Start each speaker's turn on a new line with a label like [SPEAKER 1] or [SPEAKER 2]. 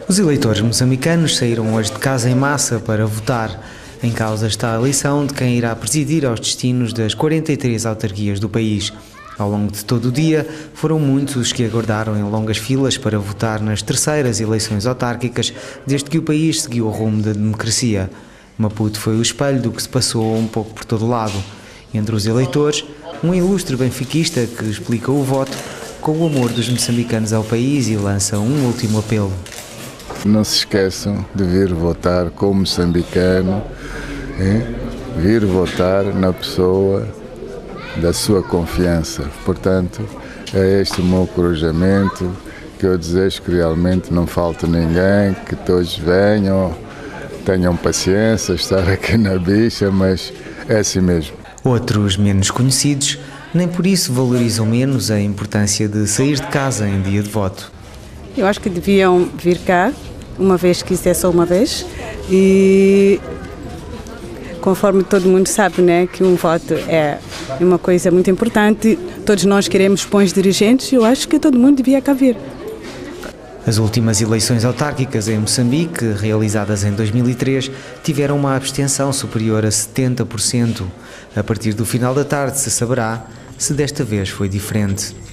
[SPEAKER 1] Os eleitores moçambicanos saíram hoje de casa em massa para votar. Em causa está a eleição de quem irá presidir aos destinos das 43 autarquias do país. Ao longo de todo o dia, foram muitos os que aguardaram em longas filas para votar nas terceiras eleições autárquicas, desde que o país seguiu o rumo da democracia. Maputo foi o espelho do que se passou um pouco por todo lado. Entre os eleitores, um ilustre benfiquista que explica o voto com o amor dos moçambicanos ao país e lança um último apelo.
[SPEAKER 2] Não se esqueçam de vir votar como moçambicano, vir votar na pessoa da sua confiança. Portanto, é este o meu encorajamento, que eu desejo que realmente não falte ninguém, que todos venham, tenham paciência, estar aqui na bicha, mas é assim mesmo.
[SPEAKER 1] Outros, menos conhecidos, nem por isso valorizam menos a importância de sair de casa em dia de voto.
[SPEAKER 3] Eu acho que deviam vir cá, uma vez que isso é só uma vez, e conforme todo mundo sabe, né, que um voto é uma coisa muito importante, todos nós queremos bons dirigentes, eu acho que todo mundo devia cá vir.
[SPEAKER 1] As últimas eleições autárquicas em Moçambique, realizadas em 2003, tiveram uma abstenção superior a 70%. A partir do final da tarde se saberá se desta vez foi diferente.